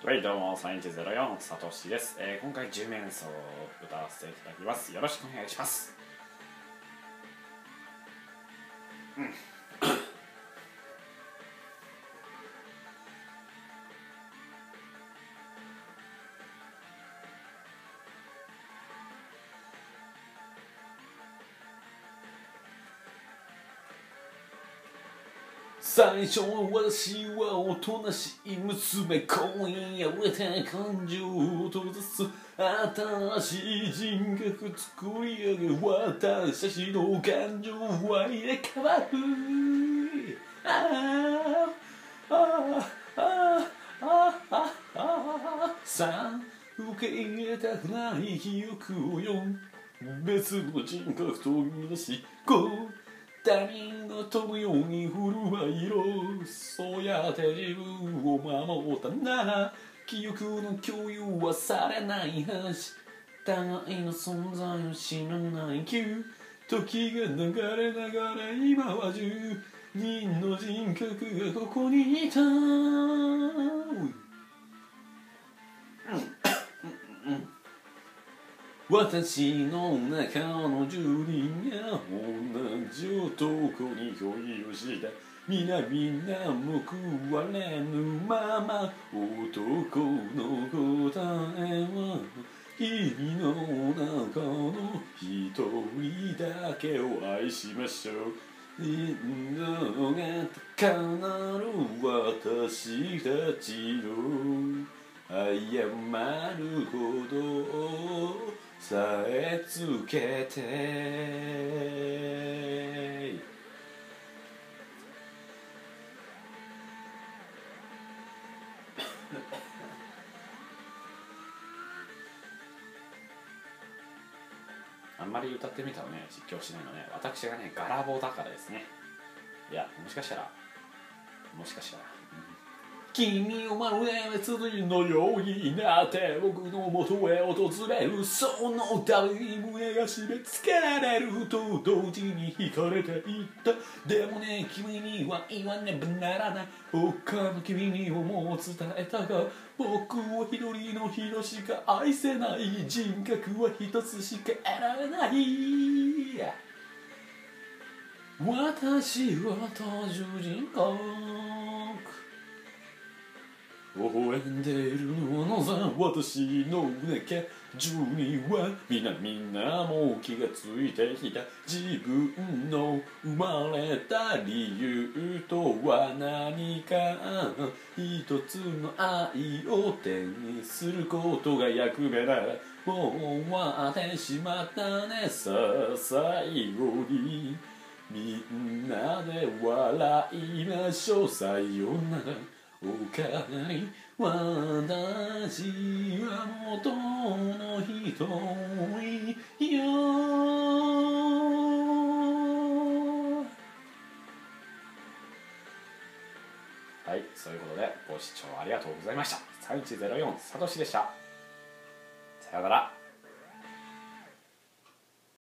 はい、どうも3104さとしです。今回10面奏を歌わせていただきます。よろしくお願いします。最初は私はおとなしい娘、今夜は感情を閉ざす新しい人格作り上げ、私たちの感情は入れ替わる。さあ受け入れたくない記憶をよ、別の人格と見出し他人が飛ぶように振る舞いろ、そうやって自分を守ったなら記憶の共有はされないはず。互いの存在を知らない急時が流れながら今は10人の人格がここにいた。私の中の10人が同じ男に恋をした。皆報われぬまま男の答えは君の中の一人だけを愛しましょう。みんなが高鳴る私たちの謝るほどさえつけてあんまり歌ってみたらね、実況しないのね、私がね、ガラボだからですね。いや、もしかしたら、君をまるで別人のようになって僕の元へ訪れる、その度に胸が締め付けられると同時に惹かれていった。でもね、君には言わねばならない。他の君にももう伝えたが、僕を一人の人しか愛せない。人格は一つしか選べない。私は多重人格。微笑んでいるのさ、私の中10人はみんなもう気がついてきた。自分の生まれた理由とは何か、一つの愛を手にすることが役目だ。もう終わってしまったねさ、最後にみんなで笑いましょう。さよならおかえり、私は元の人よ。はい、そういうことでご視聴ありがとうございました。3104さとしでした。さよなら。